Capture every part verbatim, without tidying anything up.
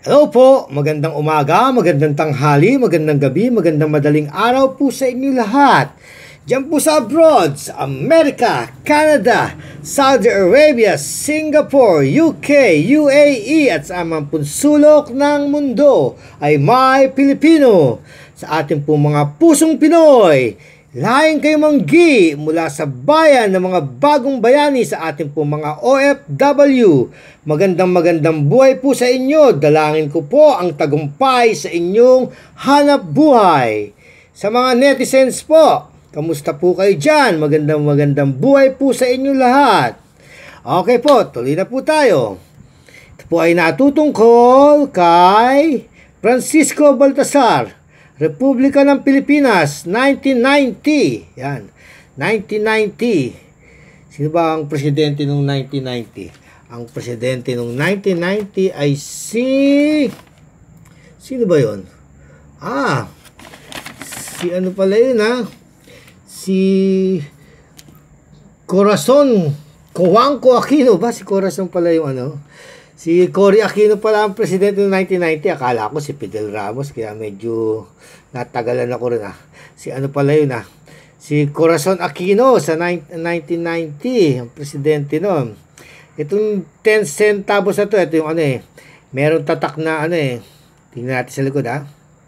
Hello po, magandang umaga, magandang tanghali, magandang gabi, magandang madaling araw po sa inyo lahat. Diyan po sa abroad, sa Amerika, Canada, Saudi Arabia, Singapore, U K, U A E at sa amang punsulok ng mundo ay may Pilipino. Sa ating po mga pusong Pinoy, laing kayo manggi mula sa bayan ng mga bagong bayani sa ating po mga O F W. Magandang magandang buhay po sa inyo. Dalangin ko po ang tagumpay sa inyong hanap buhay. Sa mga netizens po, kamusta po kayo dyan? Magandang magandang buhay po sa inyo lahat. Okay po, tuloy na po tayo. Ito po ay natutungkol kay Francisco Baltasar, Republika ng Pilipinas, nineteen ninety. Yan, nineteen ninety. Sino ba ang presidente noong nineteen ninety? Ang presidente noong nineteen ninety ay si... Sino ba yon? Ah, si ano pala yun ha? Si Corazon Cojuangco Aquino ba? Si Corazon pala yung ano? Si Cory Aquino pala ang presidente ng nineteen ninety. Akala ko si Fidel Ramos, kaya medyo natagalan ako rin ah. Si ano pala yun ah. Si Corazon Aquino sa nineteen ninety, ang presidente noon. Itong ten centavos na to, ito yung ano eh. Meron tatak na ano eh. Tingnan natin sa likod ah.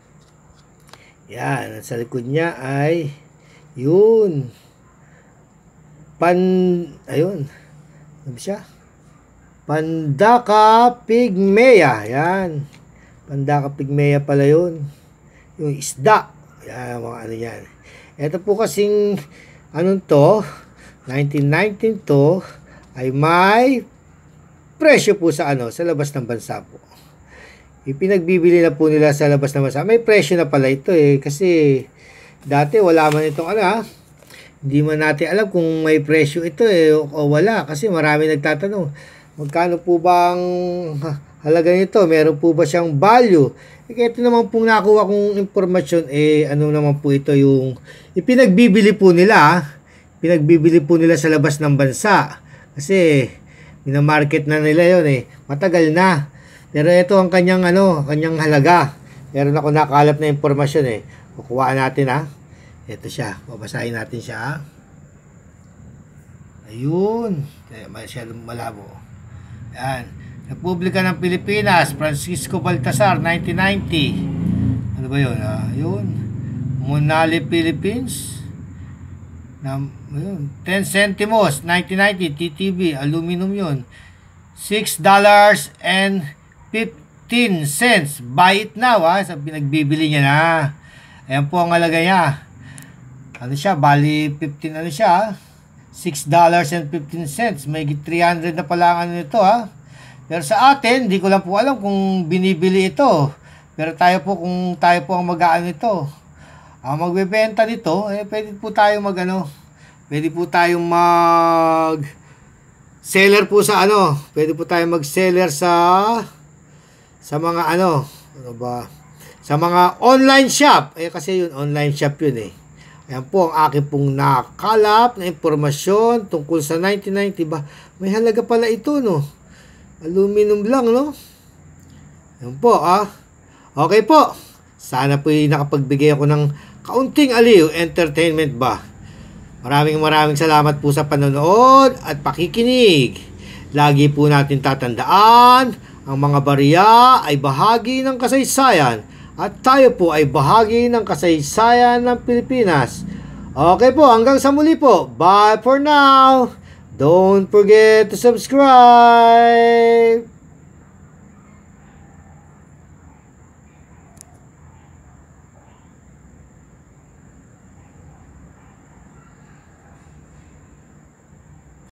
Yan, sa likod niya ay yun. Pan, ayun. Ano siya? Pandaka pygmea. Yan. Pandaka pygmea pala yun. Yung isda. Yan, mga ano yan. Ito po kasing, anong to, nineteen nineteen to, ay may presyo po sa ano, sa labas ng bansa po. Ipinagbibili na po nila sa labas ng bansa. May presyo na pala ito eh. Kasi, dati wala man itong ano ha. Hindi man natin alam kung may presyo ito eh, o, o wala. Kasi marami nagtatanong. Magkano po bang halaga nito? Meron po ba siyang value? E kaya ito naman pong nakuha kong informasyon, eh ano naman po ito yung ipinagbibili po nila. Pinagbibili po nila sa labas ng bansa. Kasi minamarket na nila yon eh. Matagal na. Pero ito ang kanyang ano, kanyang halaga. Meron ako nakalap na informasyon eh. Kukuhaan natin ha. Ito siya. Babasahin natin siya ha. Ayun. Kaya masyadong malabo. Yan. Republika ng Pilipinas, Francisco Baltasar, nineteen ninety. Ano ba yun? Ah, yun. Monali, Philippines. Na, yun. ten centimos, nineteen ninety, T T B, aluminum yun. six dollars and fifteen cents. Buy it now, ha? Sa pinagbibili niya na. Ayan po ang halaga niya. Ano siya? Bali, fifteen, ano siya, ha? six dollars and fifteen cents. May three hundred na pala ang ano nito ha. Pero sa atin, hindi ko lang po alam kung binibili ito. Pero tayo po, kung tayo po ang mag-aano ito, ang magbebenta nito, eh pwede po tayo mag ano, pwede po tayong mag seller po sa ano, pwede po tayong mag seller sa sa mga ano, ano ba? Sa mga online shop. Eh kasi yun, online shop yun eh. Ayan po ang aking pong nakalap na impormasyon tungkol sa nineteen ninety ba. May halaga pala ito no. Aluminum lang no. Ayan po ah. Okay po. Sana po nakapagbigay ako ng kaunting aliw, entertainment ba. Maraming maraming salamat po sa panonood at pakikinig. Lagi po natin tatandaan, ang mga barya ay bahagi ng kasaysayan. At tayo po ay bahagi ng kasaysayan ng Pilipinas. Okay po, hanggang sa muli po. Bye for now. Don't forget to subscribe.